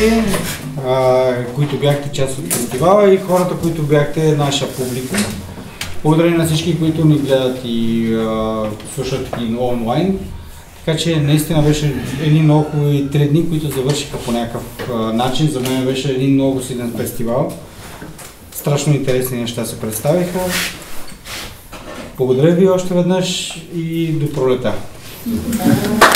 зрители, които бяхте част от фестивала и хората, които бяхте наша публика. Благодаря на всички, които ни гледат и слушат и онлайн. Така че наистина беше едни много хубави 3 дни, които завършиха по някакъв начин. За мен беше един много силен фестивал. Страшно интересни неща се представиха. Благодаря ви още веднъж и до пролета.